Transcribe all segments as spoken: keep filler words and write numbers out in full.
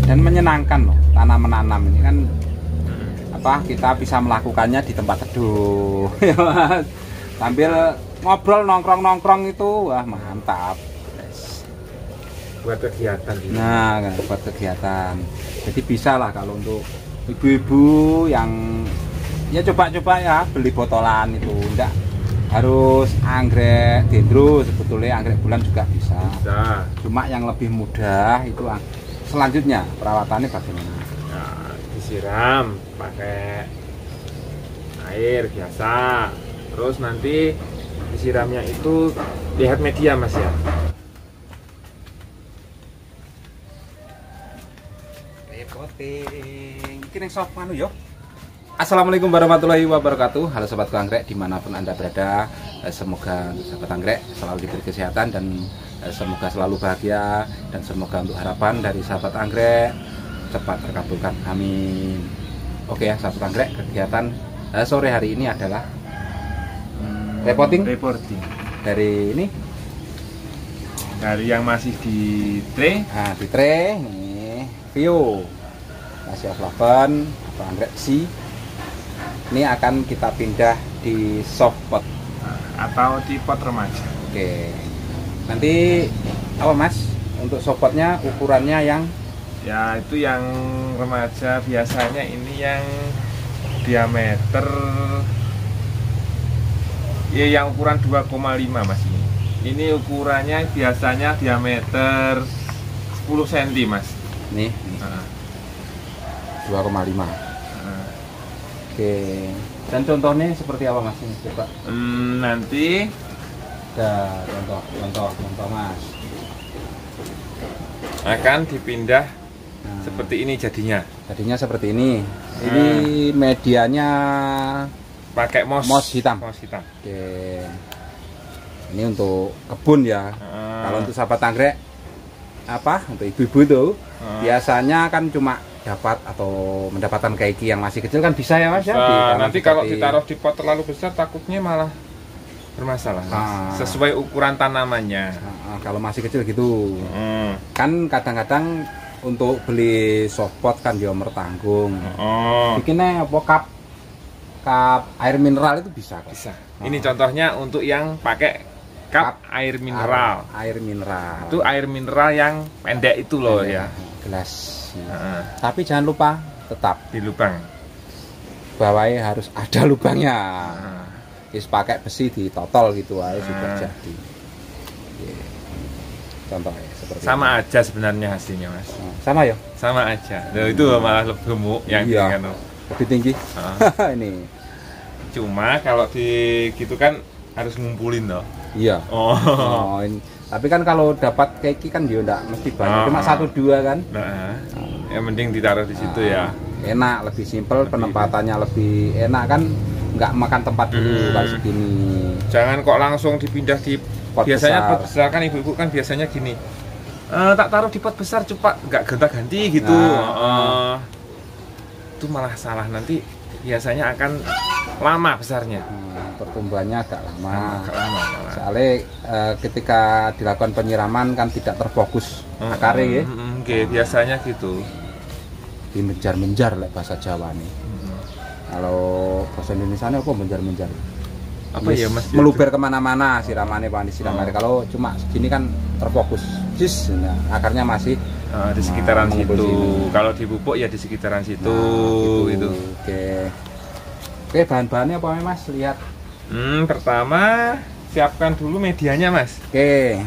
dan menyenangkan loh tanam menanam ini kan apa kita bisa melakukannya di tempat teduh ya Mas. Sambil ngobrol nongkrong-nongkrong itu wah mantap. Buat kegiatan gitu. Nah, buat kegiatan. Jadi bisa lah kalau untuk ibu-ibu yang ya coba-coba ya beli botolan itu enggak harus anggrek dendro, sebetulnya anggrek bulan juga bisa. Bisa. Cuma yang lebih mudah itu selanjutnya perawatannya bagaimana? Nah, disiram pakai air biasa. Terus nanti disiramnya itu lihat media Mas ya. Repoting. Iki ning sop anu yo. Assalamualaikum warahmatullahi wabarakatuh. Halo sobat anggrek dimanapun anda berada. Semoga sahabat anggrek selalu diberi kesehatan dan semoga selalu bahagia dan semoga untuk harapan dari sahabat anggrek cepat terkabulkan. Amin. Oke ya sahabat anggrek, kegiatan eh, sore hari ini adalah hmm, reporting. Reporting. Dari ini. Dari yang masih di tray. Nah, di tray nih Vio Asia Flavan atau anggrek si. Ini akan kita pindah di soft pot atau di pot remaja. Oke. Nanti apa Mas? Untuk soft potnya ukurannya yang ya itu yang remaja biasanya ini yang diameter ya yang ukuran dua koma lima Mas ini. Ini ukurannya biasanya diameter sepuluh sentimeter Mas. Nih, Nah. dua koma lima. Nah. Oke. Dan contohnya seperti apa Mas ini coba? Hmm, nanti Ada contoh, contoh, contoh Mas. akan dipindah Nah, seperti ini jadinya. jadinya seperti ini. Ini medianya Pakai mos mos hitam. Mos hitam. Oke. Ini untuk kebun ya. Ah. Kalau untuk sahabat anggrek apa? Untuk ibu-ibu tuh Ah. biasanya kan cuma dapat atau mendapatkan keiki yang masih kecil kan bisa ya Mas ya. Nah, Ditanam nanti kalau seperti- ditaruh di pot terlalu besar takutnya malah bermasalah Mas. Ah. Sesuai ukuran tanamannya. Nah, kalau masih kecil gitu. Hmm. Kan kadang-kadang untuk beli softpot kan dia mertanggung. Oh, Bikinnya apa cup cup air mineral itu bisa kok. bisa. Oh. Ini contohnya untuk yang pakai cup, Cup air mineral. Air, air mineral. Itu air mineral yang pendek itu loh ya. Gelas. Heeh, Tapi jangan lupa tetap di lubang. bawahnya harus ada lubangnya. Nah, Terus pakai besi ditotol gitu aja sudah Ah. jadi. Oke. Contohnya seperti sama ini. aja sebenarnya hasilnya Mas. Nah, sama ya? Sama aja. Loh, itu malah lebih gemuk yang Iya. ini kan. Lebih tinggi. Ah. Ini. Cuma kalau di gitu kan harus ngumpulin loh. Iya. Oh. Oh, ini. Tapi kan kalau dapat keiki kan dia enggak mesti banyak, Ah. cuma satu dua kan. Nah, yang mending ditaruh di situ ya. Enak, lebih simpel, Lebih- penempatannya lebih enak kan, nggak makan tempat dulu Hmm. kalau segini. Jangan kok langsung dipindah di Pot biasanya besar. pot besar kan ibu-ibu kan biasanya gini. "Eh, tak taruh di pot besar cepat, nggak gonta-ganti gitu." Nah. Eh, itu malah salah, nanti biasanya akan lama besarnya. Hmm, pertumbuhannya agak lama. Agak lama, lama. Soalnya eh, ketika dilakukan penyiraman kan tidak terfokus akarnya ya. Mm, mm, oke, biasanya gitu. Dimenjar-menjar lah bahasa Jawa nih. Mm. Kalau bahasa Indonesia apa menjar-menjar? Apa Yes, ya Mas? meluber kemana-mana siramannya pak disiramannya. Oh. Kalau cuma segini kan terfokus, cis, nah, akarnya masih Ah, di sekitaran Nah, situ. sini. Kalau di pupuk ya di sekitaran situ. Nah, Itu. Oke. Oke, bahan-bahannya apa ya, Mas? Lihat. Hmm, pertama siapkan dulu medianya Mas. Oke.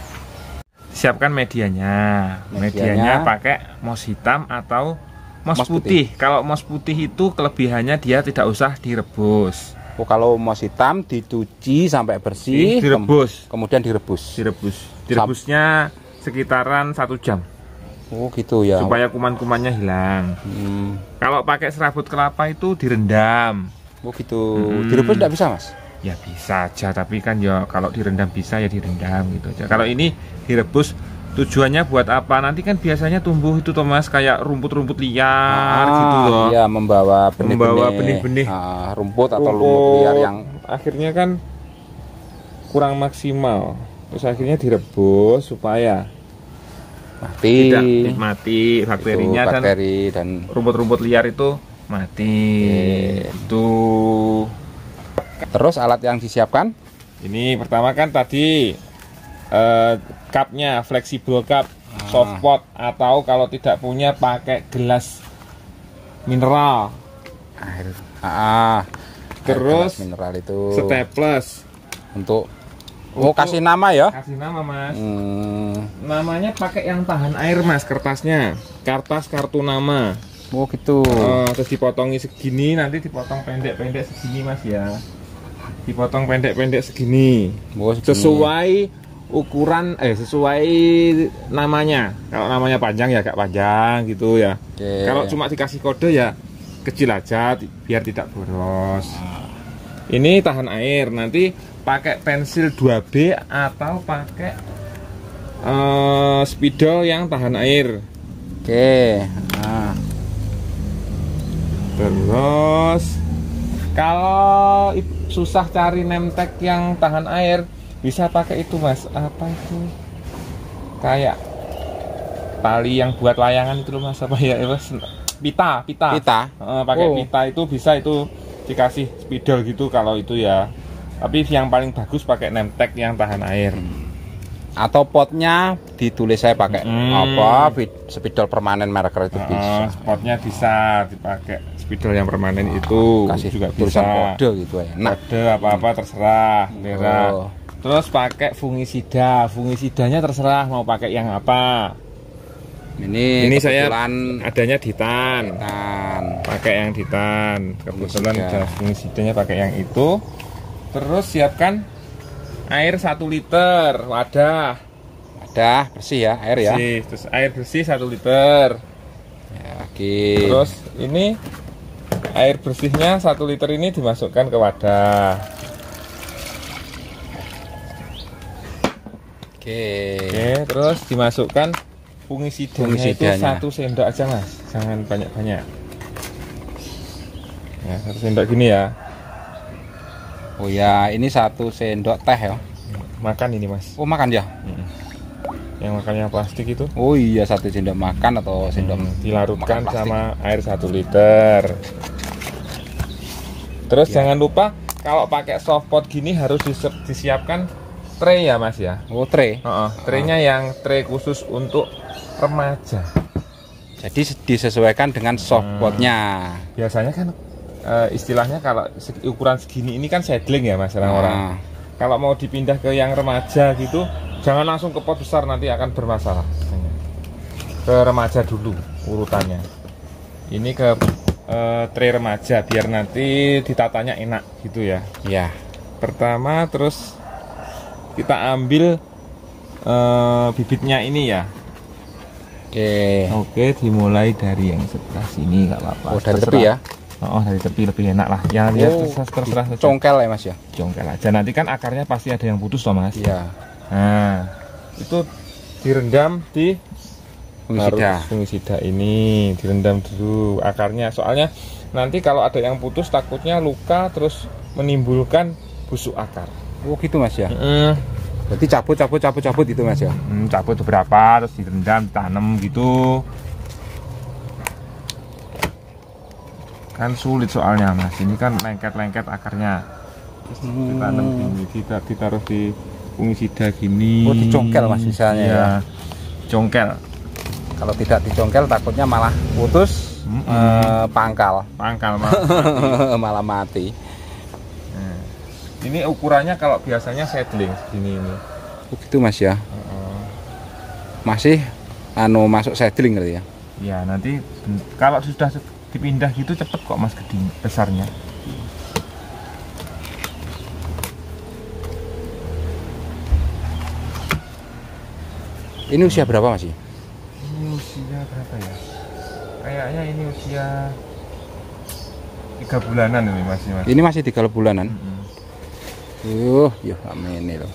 Siapkan medianya. Medianya. Medianya pakai mos hitam atau mos, Mos putih. Kalau mos putih itu kelebihannya dia tidak usah direbus. Oh, kalau mos hitam dicuci sampai bersih, Direbus. kem- kemudian direbus. Direbus. Direbusnya sekitaran satu jam Oh, gitu ya. supaya kuman-kumannya hilang. Hmm. Kalau pakai serabut kelapa itu direndam. Oh, gitu. Hmm. Direbus enggak bisa, Mas? Ya bisa aja, tapi kan ya kalau direndam bisa ya direndam gitu aja. Kalau ini direbus tujuannya buat apa? Nanti kan biasanya tumbuh itu Thomas kayak rumput-rumput liar gitu loh. Iya, membawa benih-benih. Membawa benih-benih. Ah, rumput atau Rumput. lumut liar yang akhirnya kan kurang maksimal. Terus akhirnya direbus supaya mati, tidak mati bakterinya, itu bakteri dan rumput-rumput liar itu mati. Oke. Itu. Terus alat yang disiapkan? Ini pertama kan tadi eh, cupnya fleksibel cup, ah. soft pot, atau kalau tidak punya pakai gelas mineral. Air. Ah, Terus air mineral itu. Staples Untuk Oh, Untuk- kasih nama ya? kasih nama mas. Hmm. Namanya pakai yang tahan air mas, kertasnya kertas kartu nama. Oh gitu. Eh, terus dipotongi segini, nanti dipotong pendek-pendek segini mas ya. Dipotong pendek-pendek segini. Oh, segini. Sesuai ukuran eh sesuai namanya. Kalau namanya panjang ya agak panjang gitu ya. Oke. Kalau cuma dikasih kode ya kecil aja ti- biar tidak boros. Ini tahan air, nanti pakai pensil dua B atau pakai eh, spidol yang tahan air. Oke. Nah, Terus kalau i- susah cari nemtek yang tahan air, bisa pakai itu mas, apa itu? Kayak tali yang buat layangan itu loh mas, apa ya? eh, mas? Pita, pita. Pita? Eh, pakai Oh. pita itu bisa, itu dikasih spidol gitu kalau itu ya. Tapi yang paling bagus pakai nemtek yang tahan air. atau potnya ditulis saya pakai Hmm. apa pi- spidol permanen merek itu Eh, bisa. spotnya bisa dipakai spidol yang permanen itu Kasih juga tulisan bisa. kode gitu ya. Nah, Kode apa-apa terserah, merah. Oh. Terus pakai fungisida, fungisidanya terserah mau pakai yang apa. ini, Ini saya kebetulan adanya ditan, tan. pakai yang ditan. Kebetulan Fungisida. ada fungisidanya pakai yang itu. Terus siapkan air satu liter, wadah. Ada bersih ya air ya. Bersih. Terus air bersih satu liter. Ya, lagi. Terus ini air bersihnya satu liter ini dimasukkan ke wadah. Oke. Oke, terus dimasukkan fungisidanya, itu Fungisidanya. satu sendok aja mas, jangan banyak-banyak. Ya, satu sendok gini ya. Oh ya, ini satu sendok teh ya. Makan ini mas. Oh, makan ya. Yang makan yang plastik itu. Oh iya, satu sendok makan atau sendok Hmm, dilarutkan makan plastik. sama air satu liter. Terus Ya. jangan lupa kalau pakai soft pot gini harus disi- disiapkan tray ya mas ya. Oh, tray. Heeh, traynya yang tray khusus untuk remaja. Jadi disesuaikan dengan soft Hmm. potnya. Biasanya kan eh, istilahnya kalau segi- ukuran segini ini kan seedling ya mas orang-orang. Nah, Kalau mau dipindah ke yang remaja gitu, jangan langsung ke pot besar, nanti akan bermasalah. Ke remaja dulu urutannya. Ini ke eh, tray remaja biar nanti ditatanya enak gitu ya. ya. Pertama terus kita ambil eh, bibitnya ini ya. Oke. Oke, dimulai dari yang sebelah sini nggak apa-apa. Oh, dari Terserah. tepi ya. Oh, dari tepi lebih enak lah. Ya, ya Oh, terserah, terserah saja. congkel ya, Mas ya. Congkel aja. Nanti kan akarnya pasti ada yang putus toh, Mas. Iya. Nah, itu direndam di Fungisida. harus fungisida ini, direndam dulu akarnya. Soalnya nanti kalau ada yang putus takutnya luka terus menimbulkan busuk akar. Oh, gitu Mas ya. Mm. Berarti cabut cabut cabut cabut itu Mas ya. Hmm, cabut beberapa terus direndam, ditanam gitu. Kan sulit soalnya mas, ini kan lengket-lengket akarnya. Terus ditanam gini, kita ditaruh di fungisida gini. Oh, dicongkel, Mas, misalnya Iya, ya. congkel, Kalau tidak dicongkel takutnya malah putus, Mm-mm. eh, pangkal. pangkal mas. Malah mati. Nah, ini ukurannya kalau biasanya seedling segini ini. Oh, gitu Mas ya. Heeh. Masih anu masuk seedling kali ya. Ya nanti ben- kalau sudah dipindah gitu cepet kok mas gede besarnya. Ini usia berapa Mas? Ya? Ini usia berapa ya? Kayaknya ini usia tiga bulanan ini masih mas. Ini masih tiga bulanan. Mm-mm. Uh, ya amin ini loh.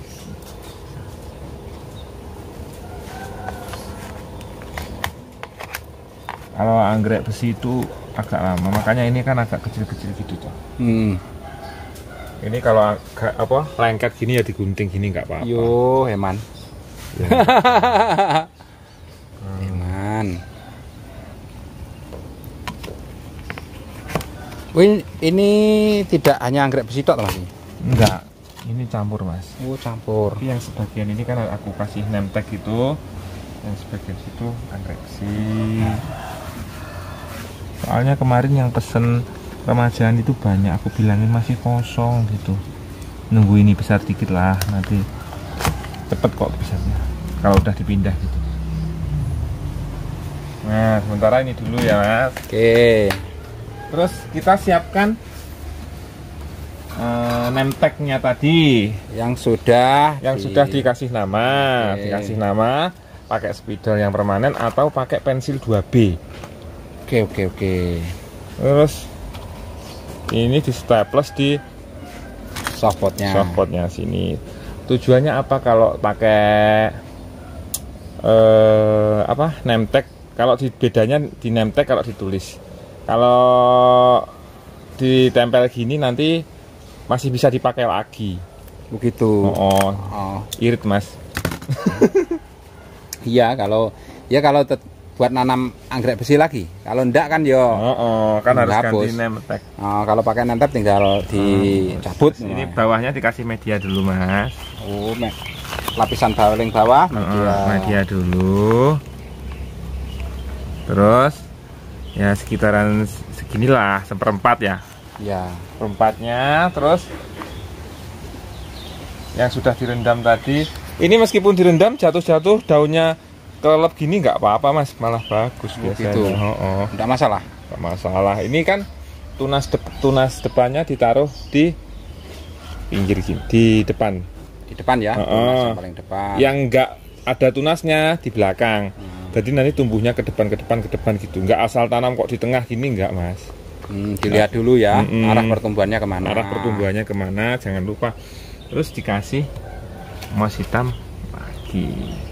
Kalau anggrek besi itu agak lama, makanya ini kan agak kecil-kecil gitu tuh. Hmm. Ini kalau agak apa lengket gini ya digunting gini nggak apa-apa. Yo, heman. Ya. Wih, ini tidak hanya anggrek besi tok Mas? Enggak, ini campur Mas. Oh, campur. Tapi yang sebagian ini kan aku kasih nemtek itu, yang sebagian situ anggrek besi. Soalnya kemarin yang pesen remajaan itu banyak, aku bilangin masih kosong gitu. Nunggu ini besar dikit lah, nanti cepet kok besarnya kalau udah dipindah gitu. Nah, sementara ini dulu ya Mas. Oke. Terus kita siapkan uh, nemteknya tadi Yang sudah yang di... sudah dikasih nama, Oke. dikasih nama pakai spidol yang permanen atau pakai pensil dua B. Oke, oke, oke. Terus ini di staples di Softpotnya. softpotnya sini. Tujuannya apa kalau pakai eh, apa nemtek? Kalau di bedanya di nemtek kalau ditulis. Kalau ditempel gini nanti masih bisa dipakai lagi. Begitu. Oh, Oh. irit Mas. Iya, kalau ya kalau tet- buat nanam anggrek besi lagi. Kalau enggak kan yo. Oh, oh kan harus Dihapus. ganti nemtek. Oh, kalau pakai nemtek tinggal dicabut. Ini bawahnya dikasih media dulu Mas. Oh, me- lapisan paling bawah Oh, media. media dulu. Terus ya sekitaran seginilah seperempat ya. Ya. Perempatnya, terus yang sudah direndam tadi. Ini meskipun direndam jatuh-jatuh daunnya kelelep gini nggak apa-apa Mas, malah bagus Oh, biasanya. gitu. Oh, oh. Enggak masalah. Nggak masalah. Ini kan tunas dep tunas depannya ditaruh di pinggir gini, di depan. Di depan ya. Oh, tunas oh. yang paling depan. Yang nggak ada tunasnya di belakang. Hmm. Jadi nanti tumbuhnya ke depan ke depan ke depan gitu. Nggak asal tanam kok di tengah gini nggak Mas. Hmm, dilihat dulu ya Mm-mm. arah pertumbuhannya kemana. Arah pertumbuhannya kemana, jangan lupa. Terus dikasih moss hitam lagi.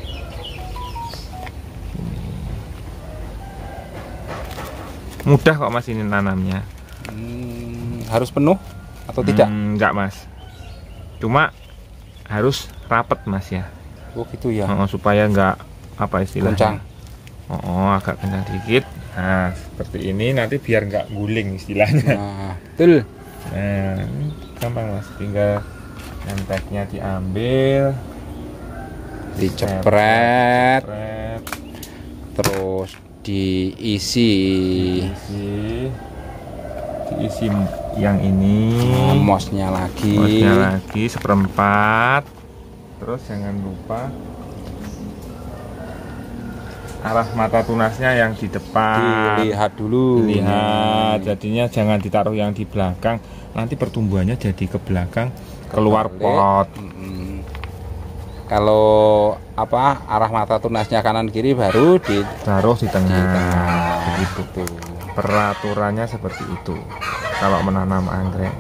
Mudah kok Mas ini nanamnya. Hmm, harus penuh atau tidak? Hmm, enggak Mas. Cuma harus rapet Mas ya. Oh gitu ya. Oh, supaya enggak apa istilahnya. Goncang. Oh, oh, agak kencang dikit. Nah, seperti ini nanti biar enggak guling istilahnya. Nah, betul. Nah, ini gampang Mas, tinggal nemteknya diambil, Dicepret, Cepret, terus diisi. diisi, diisi yang ini, Nah, mossnya lagi. mossnya lagi seperempat. Terus jangan lupa arah mata tunasnya yang di depan. Dilihat dulu. Lihat, jadinya jangan ditaruh yang di belakang. Nanti pertumbuhannya jadi ke belakang, keluar Kebalik. pot. Mm-mm. Kalau apa arah mata tunasnya kanan kiri baru di Taruh di tengah. di tengah. Begitu. Tuh. Peraturannya seperti itu. Kalau menanam anggrek.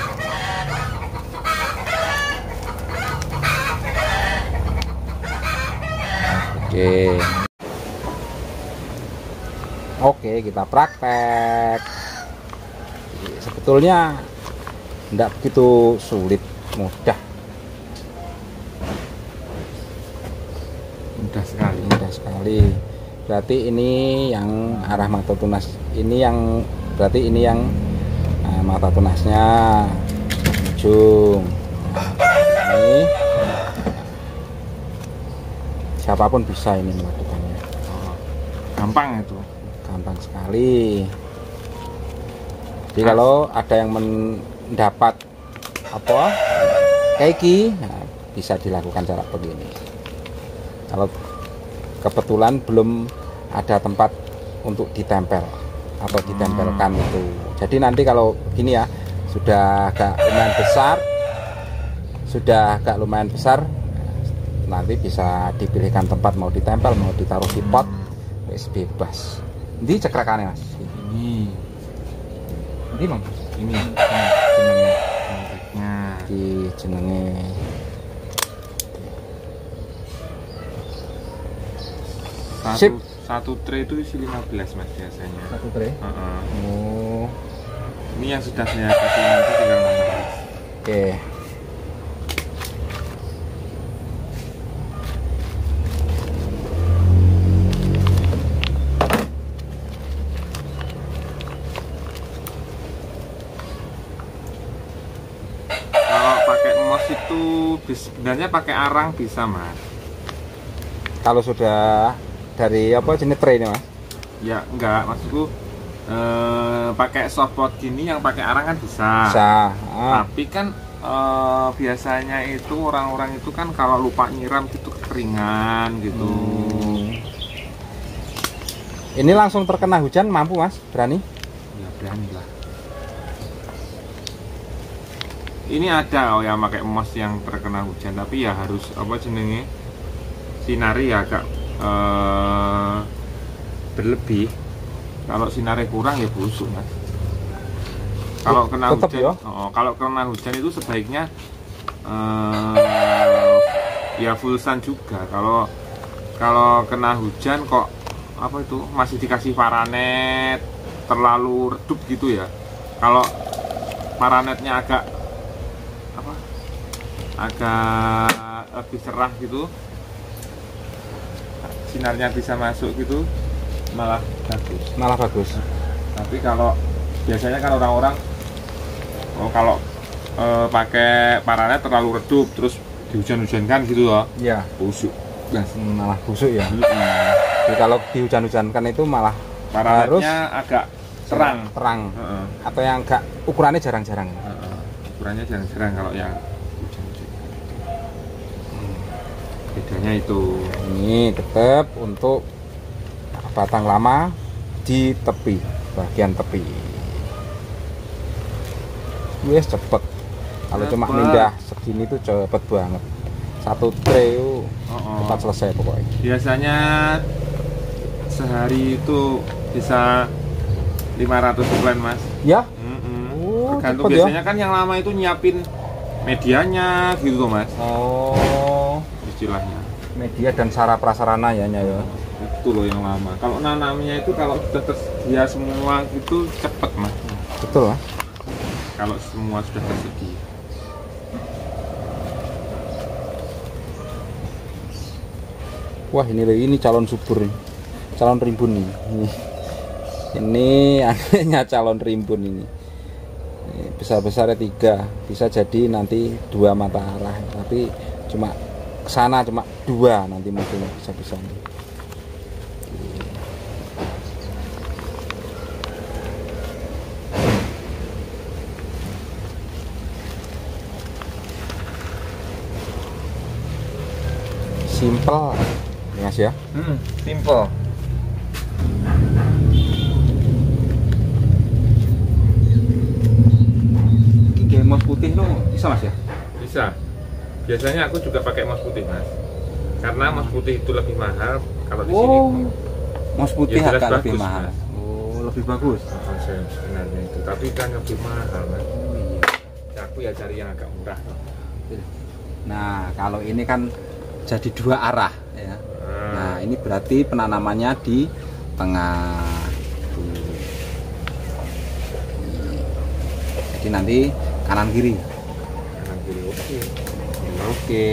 Oke. Oke, kita praktek. Sebetulnya tidak begitu sulit, mudah. Mudah sekali. Mudah sekali. Berarti ini yang arah mata tunas. Ini yang berarti ini yang nah, mata tunasnya ujung. Nah, ini siapapun bisa ini melakukannya. Gampang itu. Gampang sekali. Jadi kalau ada yang mendapat apa keki, nah, bisa dilakukan cara begini. Kalau kebetulan belum ada tempat untuk ditempel atau ditempelkan Hmm. itu. Jadi nanti kalau ini ya sudah agak lumayan besar, sudah agak lumayan besar, nanti bisa dipilihkan tempat mau ditempel, mau ditaruh di pot, wis bebas. Ini cekrakannya Mas. Ini, Ini Bang. ini Jenenge angkreknya. di jenenge Sip. Satu, satu tray itu isi lima belas Mas biasanya. satu tray. Heeh. Oh, Ini yang sudah saya kasih nanti tinggal nanam Mas. oke. itu sebenarnya pakai arang bisa mas. Kalau sudah dari apa jenis tray ini mas? Ya enggak, maksudku eh, pakai softpot gini yang pakai arang kan bisa. Bisa. Ah. Tapi kan eh, biasanya itu orang-orang itu kan kalau lupa nyiram gitu kekeringan gitu. Hmm. Ini langsung terkena hujan mampu mas? Berani? Ya berani lah. Ini ada oh yang pakai emas yang terkena hujan, tapi ya harus apa jenenge sinari ya agak eh, berlebih. Kalau sinari kurang ya busuk mas. Kalau kena Tetep hujan, ya? oh, kalau kena hujan itu sebaiknya eh, ya full sun juga. Kalau kalau kena hujan kok apa itu masih dikasih paranet terlalu redup gitu ya. Kalau paranetnya agak apa agak lebih cerah gitu, sinarnya bisa masuk gitu, malah bagus. Malah bagus. Tapi kalau biasanya kan orang-orang oh, kalau e, pakai paranet terlalu redup terus dihujan-hujankan gitu loh, Iya. busuk. Nah, malah busuk ya. Hmm. Jadi kalau dihujan-hujankan itu malah Paranetnya harus agak terang. terang. Heeh. Atau yang enggak ukurannya jarang-jarang. Heeh. Ukurannya jarang-jarang kalau yang hujan-hujan. Bedanya itu. Ini tetap untuk batang lama di tepi, bagian tepi. Wes cepet. Kalau cuma Cepet. mindah segini tuh cepet banget. Satu tray itu Oh, cepat selesai pokoknya. biasanya sehari itu bisa lima ratus bulan mas. Ya? Mm-mm. Oh, Tergantung cepet ya. biasanya kan yang lama itu nyiapin medianya gitu tuh mas, Oh, istilahnya. media dan sarana prasarana ya Nya, ya. Itu loh yang lama. Kalau nanamnya itu kalau sudah tersedia semua itu cepet mas. Betul lah. Kalau semua sudah tersedia. Wah ini ini calon subur nih. Calon rimbun nih. Ini, ini anehnya calon rimbun ini. Besar-besarnya tiga, bisa jadi nanti dua mata arah, tapi cuma kesana cuma dua nanti mungkin bisa-bisa. Simple, mas ya. Hmm, simple. Ini mouse putih lo bisa mas ya? Bisa. Biasanya aku juga pakai mouse putih mas. Karena mouse putih itu lebih mahal kalau di sini. Oh, mouse putih Ya, jelas agak lebih bagus, mahal. Mas. Oh, lebih bagus. Konsep sebenarnya itu, tapi kan lebih mahal mas. Oh iya. Ya, aku ya cari yang agak murah. Nah, kalau ini kan jadi dua arah ya. Hmm. Nah, ini berarti penanamannya di tengah. Tuh. Jadi nanti kanan kiri. Kanan kiri oke. Oke.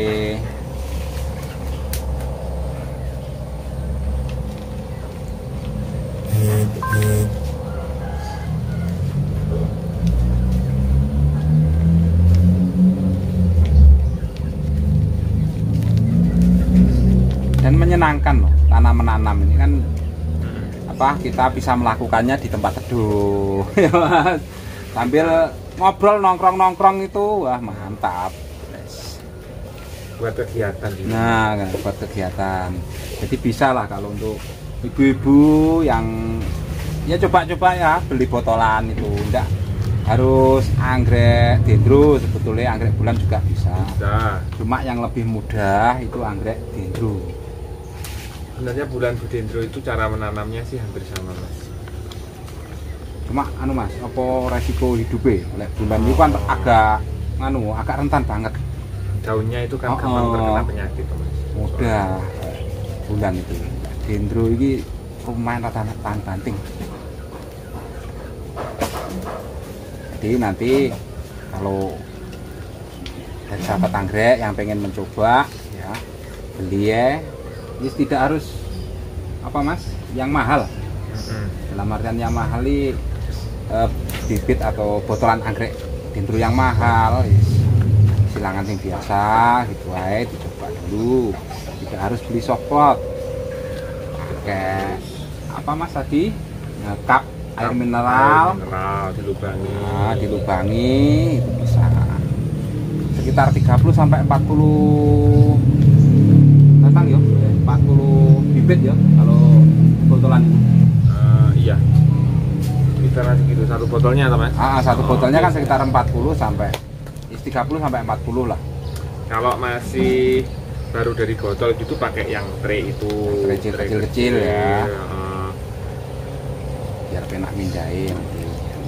Dan menyenangkan loh tanam menanam ini kan apa kita bisa melakukannya di tempat teduh ya Mas. Sambil ngobrol nongkrong nongkrong itu wah mantap. Buat kegiatan gitu. Nah kan, buat kegiatan jadi bisa lah kalau untuk ibu-ibu yang ya coba-coba ya beli botolan itu enggak harus anggrek dendro, sebetulnya anggrek bulan juga bisa. Bisa. Cuma yang lebih mudah itu anggrek dendro. Sebenarnya bulan budendro itu cara menanamnya sih hampir sama mas. Cuma anu mas, apa resiko hidupnya oleh bulan itu kan agak anu agak rentan banget. Daunnya itu Oh, kan gampang oh. terkena penyakit mas. Mudah bulan itu. Dendro ini lumayan rata-rata tahan banting. Jadi nanti kalau dari sahabat anggrek yang pengen mencoba ya beli ya, ini tidak harus apa mas, yang mahal. Mm-hmm. Dalam artian yang mahal ini eh, bibit atau botolan anggrek dendro yang mahal. Yes. silangan yang biasa gitu aja dicoba dulu, tidak harus beli softpot kayak apa mas tadi, cup air mineral, mineral dilubangi. Nah, dilubangi itu bisa sekitar tiga puluh sampai empat puluh batang ya, empat puluh bibit ya kalau botolan ini. Uh, iya. Sekitar segitu satu botolnya atau mas? Ah, satu oh, botolnya kan sekitar empat puluh sampai tiga puluh sampai empat puluh lah. Kalau masih baru dari botol gitu pakai yang tray itu, tray kecil-kecil ya. Uh. Biar penak mindahin nanti.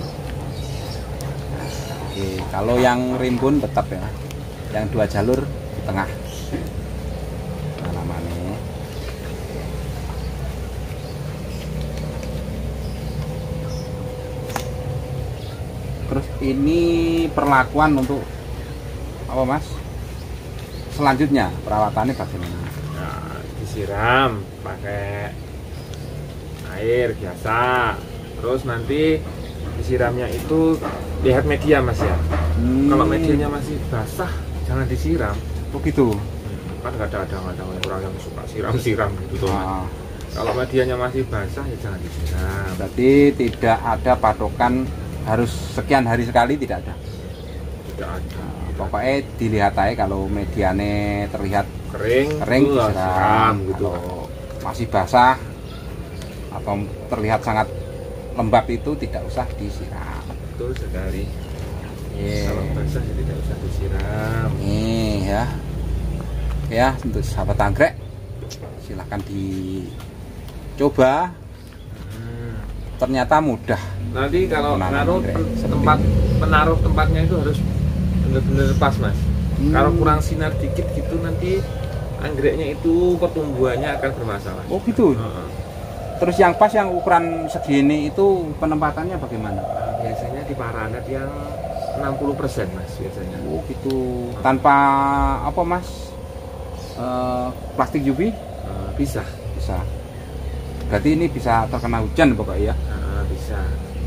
Oke, kalau yang rimbun tetap ya, yang dua jalur di tengah. Nah, namanya. Terus ini perlakuan untuk apa mas? Selanjutnya perawatannya bagaimana? Nah, disiram pakai air biasa. Terus nanti disiramnya itu lihat media mas ya. Hmm. Kalau medianya masih basah jangan disiram. Oh gitu. Kan kadang-kadang ada orang yang suka siram-siram gitu tuh. Ah. Kalau medianya masih basah ya jangan disiram. Berarti tidak ada patokan harus sekian hari sekali, tidak ada. Tidak ada. Nah, pokoknya dilihat aja kalau medianya terlihat kering, kering disiram, siram gitu. Kalau masih basah atau terlihat sangat lembab itu tidak usah disiram. Betul sekali. Yeah. Kalau basah ya tidak usah disiram. Nih ya, ya untuk sahabat anggrek silahkan dicoba. Hmm. Ternyata mudah. Nanti kalau naruh tempat menaruh tempatnya itu harus benar-benar pas mas. Hmm. Kalau kurang sinar dikit gitu nanti anggreknya itu pertumbuhannya akan bermasalah. Oh gitu. Uh-huh. Terus yang pas yang ukuran segini itu penempatannya bagaimana? Nah, biasanya di paranet yang enam puluh persen mas biasanya. Oh gitu. Tanpa apa mas? Uh, plastik U V? Uh, bisa. Bisa. Berarti ini bisa terkena hujan pokoknya ya? Uh, bisa.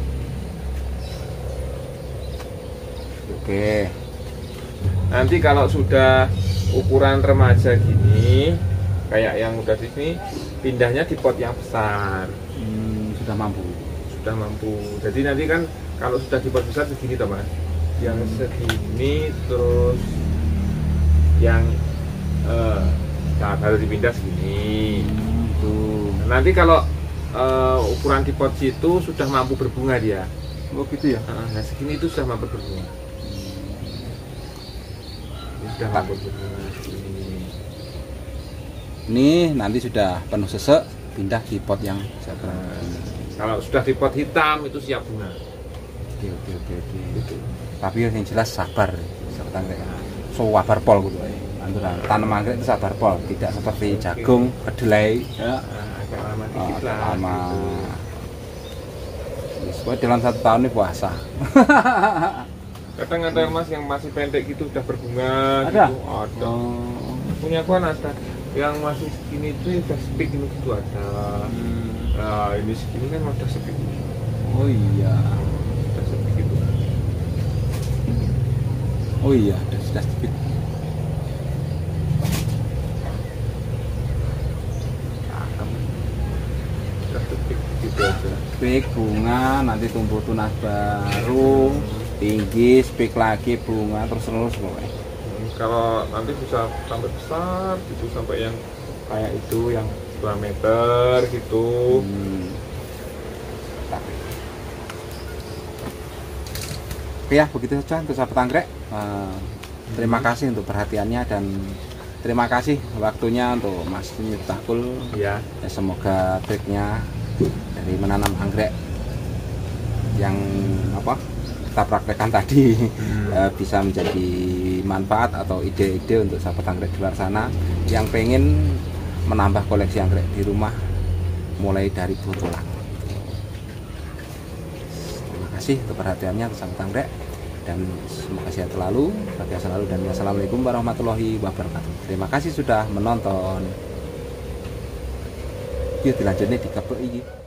Oke. Nanti kalau sudah ukuran remaja gini, kayak yang udah di sini, pindahnya di pot yang besar. Hmm, sudah mampu. Sudah mampu. Jadi nanti kan kalau sudah di pot besar segini toh mas, yang segini terus yang uh, nah, baru dipindah segini. Hmm, tuh. Nanti kalau uh, ukuran di pot situ sudah mampu berbunga dia. Oh gitu ya. Nah segini itu sudah mampu berbunga. Ini sudah mampu berbunga segini. Ini nanti sudah penuh sesek, pindah di pot yang sebelah. Nah, kalau sudah di pot hitam itu siap bunga. Oke oke oke oke. Gitu. Tapi yang jelas sabar, sabar anggrek. So sabar pol gitu. Antara tanam anggrek itu sabar pol, tidak seperti oke. Jagung, kedelai. Ya. Nah, agak lama dikit oh, lah. Lama. Gitu. Dalam satu tahun ini puasa. Kadang ada mas yang masih pendek gitu udah berbunga. Ada. Gitu. Ada. Oh. Punya aku ada. Yang masih segini itu udah speak ini gitu ada. Hmm. Nah ini segini kan udah speak. Oh iya. Udah speak gitu. Oh iya, udah sudah speak. Udah speak gitu aja. Speak bunga, nanti tumbuh tunas baru, tinggi, speak lagi bunga terus terus pokoknya. Kalau nanti bisa sampai besar gitu sampai yang kayak itu yang dua meter gitu. Hmm. Oke ya begitu saja untuk sahabat anggrek. Uh, terima hmm. kasih untuk perhatiannya dan terima kasih waktunya untuk Mas Miftahul. Ya. Ya, semoga triknya dari menanam anggrek yang apa kita praktekkan tadi hmm. uh, bisa menjadi manfaat atau ide-ide untuk sahabat anggrek di luar sana yang pengen menambah koleksi anggrek di rumah mulai dari botolan. Terima kasih untuk perhatiannya sahabat anggrek dan semoga sehat selalu, bahagia selalu dan wassalamualaikum warahmatullahi wabarakatuh. Terima kasih sudah menonton. Yuk dilanjutnya di kebek ini.